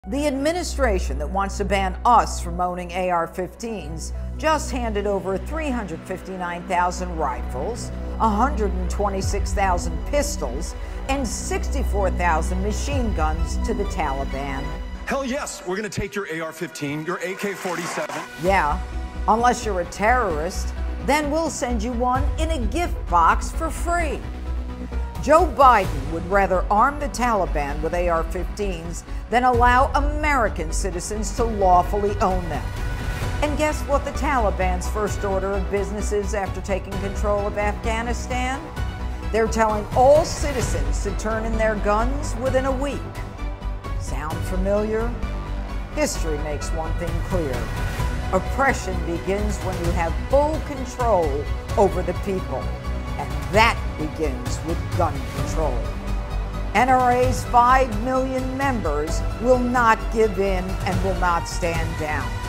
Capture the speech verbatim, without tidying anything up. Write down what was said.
The administration that wants to ban us from owning A R fifteens just handed over three hundred fifty-nine thousand rifles, one hundred twenty-six thousand pistols, and sixty-four thousand machine guns to the Taliban. Hell yes, we're gonna take your A R fifteen, your A K forty-seven. Yeah, unless you're a terrorist, then we'll send you one in a gift box for free. Joe Biden would rather arm the Taliban with A R fifteens than allow American citizens to lawfully own them. And guess what the Taliban's first order of business is after taking control of Afghanistan? They're telling all citizens to turn in their guns within a week. Sound familiar? History makes one thing clear. Oppression begins when you have full control over the people. And that begins with gun control. N R A's five million members will not give in and will not stand down.